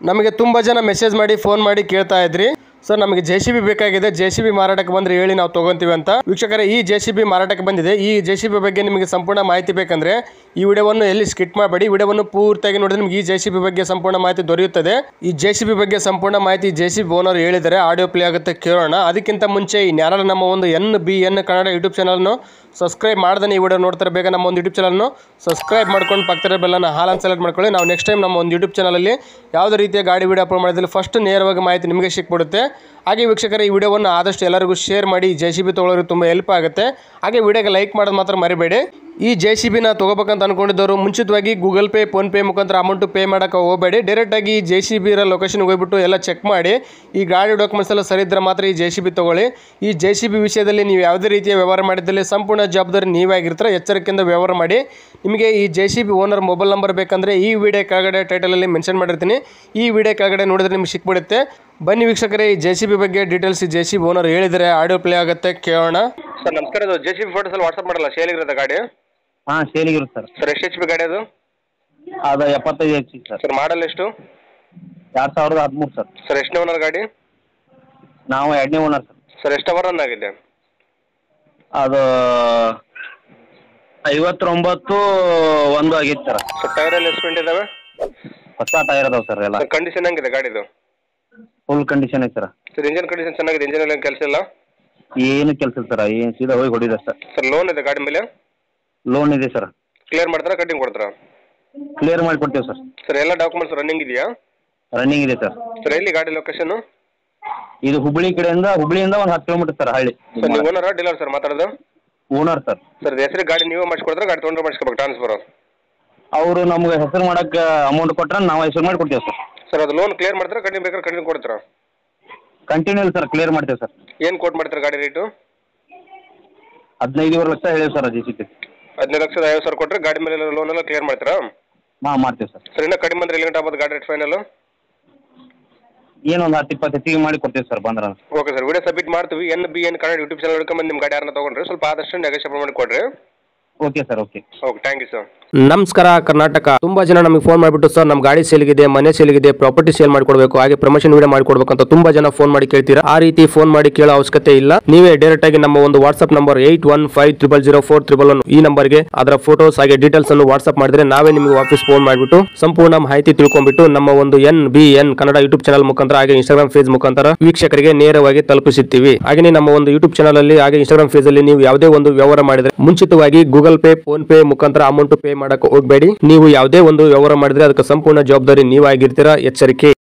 ನಮಗೆ ತುಂಬ ಜನ ಮೆಸೇಜ್ ಮಾಡಿ ಫೋನ್ ಮಾಡಿ ಕೇಳ್ತಾ ಇದ್ರಿ, ಸರ್ ನಮಗೆ JCB ಬೇಕಾಗಿದೆ, JCB ಮಾರಾಟಕ್ಕೆ ಬಂದರೆ ಹೇಳಿ ನಾವು ತೊಗೊತೀವಿ ಅಂತ. ವೀಕ್ಷಕರೇ, ಈ JCB ಮಾರಾಟಕ್ಕೆ ಬಂದಿದೆ. ಈ JCB ಬಗ್ಗೆ ನಿಮಗೆ ಸಂಪೂರ್ಣ ಮಾಹಿತಿ ಬೇಕಂದ್ರೆ ಈ ವಿಡಿಯೋವನ್ನು ಎಲ್ಲಿ ಸ್ಕಿಪ್ ಮಾಡಬೇಡಿ, ವಿಡಿಯೋವನ್ನು ಪೂರ್ತಿಯಾಗಿ ನೋಡಿದ್ರೆ ನಿಮಗೆ ಈ JCB ಬಗ್ಗೆ ಸಂಪೂರ್ಣ ಮಾಹಿತಿ ದೊರೆಯುತ್ತದೆ. ಈ JCB ಬಗ್ಗೆ ಸಂಪೂರ್ಣ ಮಾಹಿತಿ JCB ಓನರ್ ಹೇಳಿದರೆ ಆಡಿಯೋ ಪ್ಲೇ ಆಗುತ್ತೆ, ಕೇಳೋಣ. ಅದಕ್ಕಿಂತ ಮುಂಚೆ ಯಾರು ನಮ್ಮ ಒಂದು NBN ಕನ್ನಡ ಯೂಟ್ಯೂಬ್ ಚಾನಲ್ನು ಸಬ್ಸ್ಕ್ರೈಬ್ ಮಾಡ್ದೆ ಈ ವಿಡಿಯೋ ನೋಡ್ತಾರೆ, ಬೇಗ ನಮ್ಮ ಒಂದು ಯೂಟ್ಯೂಬ್ ಚಾನಲ್ನು ಸಬ್ಸ್ಕ್ರೈಬ್ ಮಾಡ್ಕೊಂಡು ಪಕ್ಕದ ಬೆಲ್ಲನ್ನು ಹಾಲನ್ನು ಸೆಲೆಕ್ಟ್ ಮಾಡ್ಕೊಳ್ಳಿ. ನಾವು ನೆಕ್ಸ್ಟ್ ಟೈಮ್ ನಮ್ಮ ಒಂದು ಯೂಟ್ಯೂಬ್ ಚಾನಲಲ್ಲಿ ಯಾವುದೇ ರೀತಿಯ ಗಾಡಿ ವಿಡಿಯೋ ಅಪ್ಲೋಡ್ ಮಾಡಿದಲ್ಲಿ ಫಸ್ಟ್ ನೇರವಾಗಿ ಮಾಹಿತಿ ನಿಮಗೆ ಸಿಕ್ಬಿಡುತ್ತೆ. ಹಾಗೆ ವೀಕ್ಷಕರೇ, ಈ ವಿಡಿಯೋವನ್ನು ಆದಷ್ಟು ಎಲ್ಲರಿಗೂ ಶೇರ್ ಮಾಡಿ, JCB ತೊಗೊಳ್ಳೋರಿಗೆ ತುಂಬ ಹೆಲ್ಪ್ ಆಗುತ್ತೆ. ಹಾಗೆ ವಿಡಿಯೋಗೆ ಲೈಕ್ ಮಾಡೋದು ಮಾತ್ರ ಮರಿಬೇಡಿ. ಈ JCBನ ತೊಗೋಬೇಕಂತ ಅನ್ಕೊಂಡಿದ್ದವರು ಮುಂಚಿತವಾಗಿ ಗೂಗಲ್ ಪೇ, ಫೋನ್ಪೇ ಮುಖಾಂತರ ಅಮೌಂಟು ಪೇ ಮಾಡೋಕ್ಕೆ ಹೋಗಬೇಡಿ. ಡೈರೆಕ್ಟಾಗಿ ಈ JCB ಇರೋ ಲೊಕೇಶನ್ಗೆ ಹೋಗ್ಬಿಟ್ಟು ಎಲ್ಲ ಚೆಕ್ ಮಾಡಿ, ಈ ಗಾಡಿ ಡಾಕ್ಯುಮೆಂಟ್ಸ್ ಎಲ್ಲ ಸರಿ ಇದ್ದರೆ ಮಾತ್ರ ಈ JCB ತೊಗೊಳ್ಳಿ. ಈ JCB ವಿಷಯದಲ್ಲಿ ನೀವು ಯಾವುದೇ ರೀತಿಯ ವ್ಯವಹಾರ ಮಾಡಿದ್ದಲ್ಲಿ ಸಂಪೂರ್ಣ ಜವಾಬ್ದಾರಿ ನೀವೇ ಆಗಿರ್ತಾರೆ. ಎಚ್ಚರಿಕೆಯಿಂದ ವ್ಯವಹಾರ ಮಾಡಿ. ನಿಮಗೆ ಈ JCB ಓನರ್ ಮೊಬೈಲ್ ನಂಬರ್ ಬೇಕಂದರೆ ಈ ವಿಡಿಯೋ ಕೆಳಗಡೆ ಟೈಟಲಲ್ಲಿ ಮೆನ್ಷನ್ ಮಾಡಿರ್ತೀನಿ, ಈ ವಿಡಿಯೋ ಕೆಳಗಡೆ ನೋಡಿದ್ರೆ ನಿಮ್ಗೆ ಸಿಕ್ಬಿಡುತ್ತೆ. ಬನ್ನಿ ವೀಕ್ಷಕರೇ, ಈ JCB ಬಗ್ಗೆ ಡೀಟೇಲ್ಸ್ ಈ JCB ಓನರ್ ಹೇಳಿದರೆ ಆಡಿಯೋ ಪ್ಲೇ ಆಗುತ್ತೆ, ಕೇಳೋಣ. ಸರ್ ನಮಸ್ಕಾರ, ಅದು JCB ಫೋಟೋಸ್ ಅಲ್ಲಿ ವಾಟ್ಸಪ್ ಮಾಡಲ್ಲ, ಸೇಲಿಗಿರುತ್ತೆ ಗಾಡಿ? ಹಾಂ, ಸೇಲಿಗಿರುತ್ತೆ ಸರ್. ಸರ್ ಎಷ್ಟು HP ಗಾಡಿ ಅದು? ಅದು 75 HP ಸರ್. ಸರ್ ಮಾಡಲ್ ಎಷ್ಟು? 2013 ಸರ್. ಸರ್ ಎಷ್ಟನೇ ಓನರ್ ಗಾಡಿ? ನಾವು 2ನೇ ಓನರ್ ಸರ್. ಸರ್ ಎಷ್ಟು ಅವರ್ ರನ್ ಆಗಿದೆ? ಅದು 59 ಆಗಿತ್ತು ಸರ್. ಸರ್ ಟೈರ್ ಎಲ್ಲ ಎಸ್ಪೆಂಟ್ ಇದಾವೆ? ಹೊಸ ಟೈರ್ ಅದಾವೆ ಸರ್ ಎಲ್ಲ. ಸರ್ ಕಂಡೀಷನ್ ಹೆಂಗಿದೆ ಗಾಡಿದು? ಫುಲ್ ಕಂಡೀಷನ್ ಐತೆ ಸರ್. ಸರ್ ಇಂಜಿನ್ ಕಂಡೀಷನ್ ಚೆನ್ನಾಗಿದೆ, ಇಂಜಿನ್ ಎಲ್ಲ ಕೆಲಸ ಇಲ್ಲ? ಏನು ಕೆಲಸ ಇಲ್ಲ ಸರ್, ಏನು ಸೀದಾ ಹೋಗಿ ಹೊಡಿದೆ ಸರ್. ಸರ್ ಲೋನ್ ಇದೆ ಗಾಡಿ ಮೇಲೆ? ಲೋನ್ ಇದೆ ಸರ್. ಕ್ಲಿಯರ್ ಮಾಡ್ತಾರಾ ಕಟ್ಟಿಂಗ್ ಕೊಡ್ತಾರಾ? ಕ್ಲಿಯರ್ ಮಾಡಿ ಕೊಡ್ತೀವಿ ಸರ್. ಸರ್ ಎಲ್ಲ ಡಾಕ್ಯುಮೆಂಟ್ಸ್ ರನ್ನಿಂಗ್ ಇದೆಯಾ? ರನ್ನಿಂಗ್ ಇದೆ ಸರ್. ಸರ್ ಎಲ್ಲಿ ಗಾಡಿ ಲೊಕೇಶನ್? ಇದು ಹುಬ್ಳಿಯಿಂದ ಒಂದು 10 ಕಿಲೋಮೀಟರ್ ಸರ್, ಹಳ್ಳಿ. ಸರ್ ನೀವು ಓನರಾ ಡೀಲರ್ ಸರ್ ಮಾತಾಡೋದು? Owner sir. ಸರ್ ಹೆಸರು ಗಾಡಿ ನೀವೇ ಮಾಡಿಸ್ಕೊಡ್ತಾರೆ, ಗಾಡಿ ತೊಗೊಂಡ್ರೆ ಮಾಡಿಸ್ಕೋಬೇಕು ಟ್ರಾನ್ಸ್ಫರ್? ಅವರು ನಮ್ಗೆ ಹೆಸರು ಮಾಡೋಕ್ಕೆ ಅಮೌಂಟ್ ಕೊಟ್ಟರೆ ನಾವು ಹೆಸರು ಮಾಡಿ ಕೊಡ್ತೀವಿ ಸರ್. ಸರ್ ಅದು ಲೋನ್ ಕ್ಲಿಯರ್ ಮಾಡ್ತಾರೆ, ಕಂಟಿನ್ಯೂ ಬೇಕಾದ್ರೆ ಕಂಟಿನ್ಯೂ ಕೊಡ್ತೀರಾ? ಕಂಟಿನ್ಯೂ ಸರ್, ಕ್ಲಿಯರ್ ಮಾಡ್ತೀವಿ ಸರ್. ಏನು ಕೋಟ್ ಮಾಡ್ತಾರೆ ಗಾಡಿ ರೇಟು? 15 ಲಕ್ಷ ಹೇಳಿ ಸರ್ JCB. 15,50,000 ಕೊಟ್ಟರೆ ಗಾಡಿ ಮೇಲೆ ಲೋನ್ ಎಲ್ಲ ಕ್ಲಿಯರ್ ಮಾಡ್ತೀರಾ? ಹಾಂ, ಮಾಡ್ತೀವಿ ಸರ್. ಸರ್ ಇನ್ನೂ ಕಡಿಮೆ ಅಂದ್ರೆ ಎಲ್ಲಿ ಗಂಟೆ ಆಗ್ಬೋದು ಗಾಡಿ ರೇಟ್ ಫೈನಲ್? ಏನೊಂದು 10-20 ಹೆಚ್ಚಿಗೆ ಮಾಡಿ ಕೊಡ್ತೀವಿ ಸರ್ ಬಂದ್ರೆ. ಓಕೆ ಸರ್, ವಿಡಿಯೋ ಸಬ್ಮಿಟ್ ಮಾಡ್ತೀವಿ. NBN ಕನ್ನಡ ಯೂಟ್ಯೂಬ್ ಚಾನಲ್ ಹಿಡ್ಕೊಂಬಂದು ನಿಮ್ಮ ಗಾಡಿ ಯಾರನ್ನ ತೊಗೊಂಡ್ರೆ ಸ್ವಲ್ಪ ಆದಷ್ಟು ನೆಗೋಷಿಯೇಟ್ ಮಾಡಿ ಕೊಡ್ರಿ. Okay sir, okay. Thank you sir. ನಮಸ್ಕಾರ ಕರ್ನಾಟಕ. ತುಂಬಾ ಜನ ನಮಗೆ ಫೋನ್ ಮಾಡಿಬಿಟ್ಟು ಸರ್ ನಮ್ಮ ಗಾಡಿ ಸೇಲ್ಗಿದೆ, ಮನೆ ಸೇಲ್ಗಿದೆ, ಪ್ರಾಪರ್ಟಿ ಸೇಲ್ ಮಾಡಿಕೊಡ್ಬೇಕು, ಹಾಗೆ ಪ್ರಮೋಷನ್ ವಿಡಿಯೋ ಮಾಡಿಕೊಡ್ಬೇಕು ಅಂತ ತುಂಬಾ ಜನ ಫೋನ್ ಮಾಡಿ ಕೇಳ್ತೀರಾ. ಆ ರೀತಿ ಫೋನ್ ಮಾಡಿ ಕೇಳೋ ಅವಶ್ಯಕತೆ ಇಲ್ಲ. ನೀವೇ ಡೈರೆಕ್ಟ್ ಆಗಿ ನಮ್ಮ ಒಂದು ವಾಟ್ಸ್ಆಪ್ ನಂಬರ್ 81500411 ಈ ನಂಬರ್ಗೆ ಅದರ ಫೋಟೋಸ್ ಹಾಗೆ ಡೀಟೇಲ್ಸ್ ಅನ್ನು ವಾಟ್ಸ್ಆಪ್ ಮಾಡಿದ್ರೆ ನಾವೇ ನಿಮಗೆ ವಾಪಸ್ ಫೋನ್ ಮಾಡಿಬಿಟ್ಟು ಸಂಪೂರ್ಣ ಮಾಹಿತಿ ತಿಳ್ಕೊಂಡ್ಬಿಟ್ಟು ನಮ್ಮ ಒಂದು NBN ಕನ್ನಡ ಯೂಟ್ಯೂಬ್ ಚಾನಲ್ ಮುಖಾಂತರ ಹಾಗೆ ಇನ್ಸ್ಟಾಗ್ರಾಮ್ ಪೇಜ್ ಮುಖಾಂತರ ವೀಕ್ಷಕರಿಗೆ ನೇರವಾಗಿ ತಲುಪಿಸುತ್ತೀವಿ. ಹಾಗೆ ನಮ್ಮ ಒಂದು ಯೂಟ್ಯೂಬ್ ಚಾನಲ್ ಅಲ್ಲಿ ಹಾಗೆ ಇನ್ಸ್ಟಾಗ್ರಾಮ್ ಪೇಜ್ ಅಲ್ಲಿ ನೀವು ಯಾವುದೇ ಒಂದು ವ್ಯವಹಾರ ಮಾಡಿದ್ರೆ ಮುಂಚಿತವಾಗಿ ಗೂಗಲ್ ಪೇ, ಫೋನ್ ಪೇ ಮುಖಾಂತರ ಅಮೌಂಟ್ ಪೇ ಮಾಡಕ್ಕೆ ಹೋಗಬೇಡಿ. ನೀವು ಯಾವುದೇ ಒಂದು ವ್ಯವಹಾರ ಮಾಡಿದ್ರೆ ಅದಕ್ಕೆ ಸಂಪೂರ್ಣ ಜವಾಬ್ದಾರಿ ನೀವಾಗಿರ್ತೀರಾ. ಎಚ್ಚರಿಕೆ.